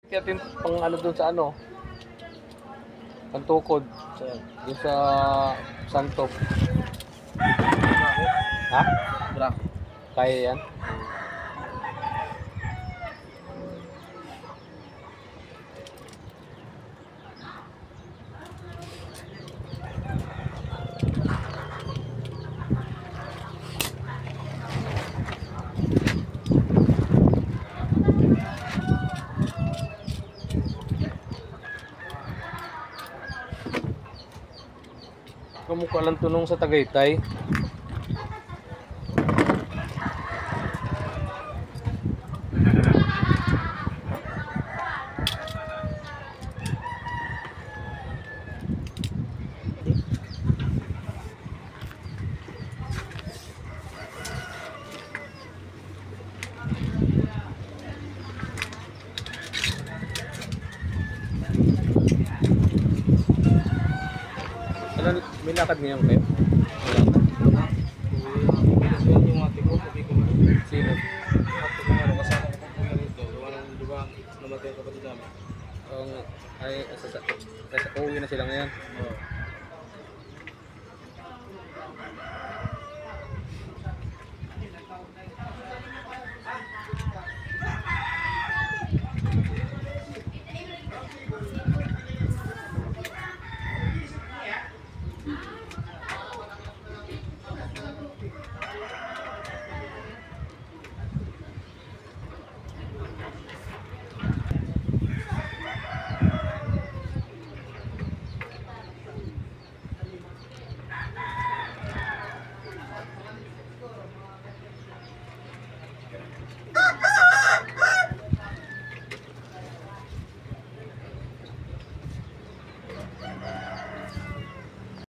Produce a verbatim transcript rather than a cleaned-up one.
Kaya tin pang ano doon sa ano, Pantukod sa doon sa Santop. Ha? Bracket. Kaya yan? Kamukha lang tunong sa Tagaytay. Ano, may lakad ngayon kayo? May lakad? Yung ate ko, sabi ko na. Sino? Ate ko nga, kasama ko po yung ito. Gawa ng, di ba, namatay ang kapatid namin. Um, ay, sa, sa, sa, uuwi na sila ngayon. Oo.